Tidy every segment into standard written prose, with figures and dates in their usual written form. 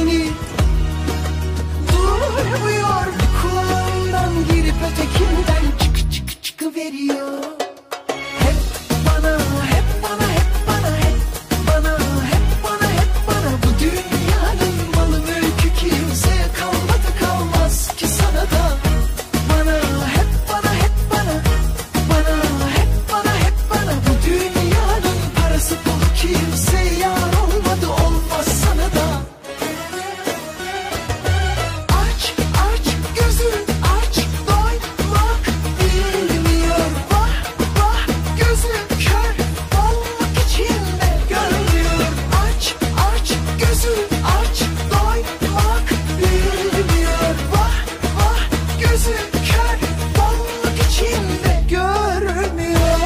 beni. Duymuyor, kulağından girip ötekinden çıkıveriyor. Hep bana, hep bana, hep bana, hep bana, hep bana, hep bana. Bu dünyanın malı mülkü kimseye kalmadı, kalmaz ki sana da. Bana, hep bana, hep bana, bana, hep bana, hep bana. Bu dünyanın parası pulu kimseye yar olmadı, olmaz sana da. Aç, aç, gözün aç, doymak bilmiyor. Vah, vah, gözün kör, olmak içinde görmüyor. Aç, aç, gözün aç, doymak bilmiyor. Vah, vah, gözün kör, olmak içinde görmüyor.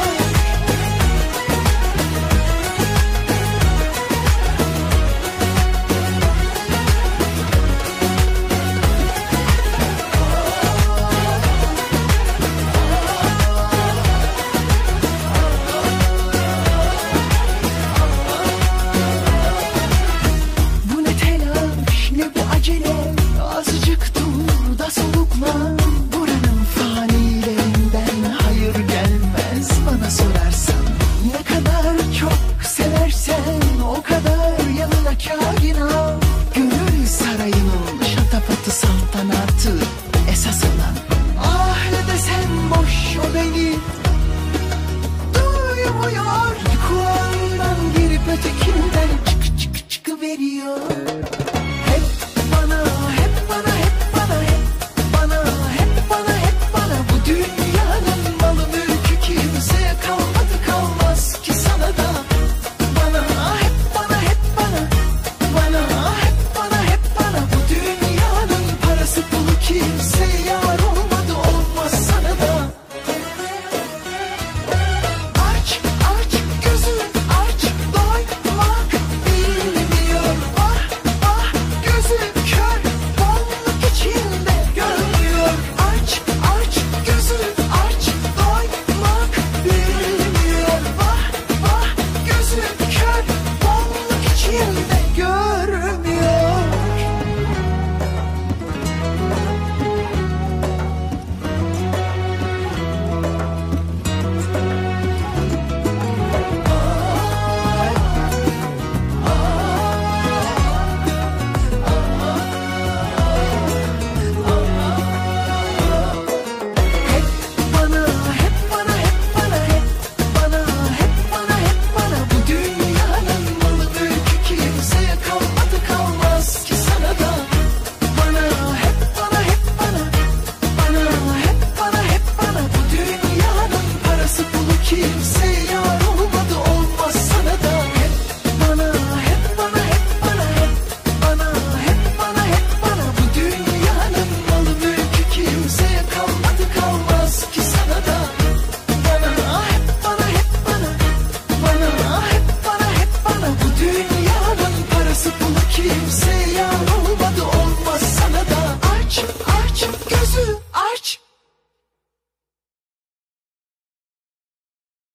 Bu ne telaş, ne bu acele, azıcık dur da soluklan. Buranın fanilerinden hayır gelmez bana sorarsan. Ne kadar çok seversen o kadar yanına kârin al. Gönül sarayının şatafatı, saltanatı esas alan. Ah ne desem boş o beni. Duymuyor, kulağından girip ötekinden çıkıveriyor.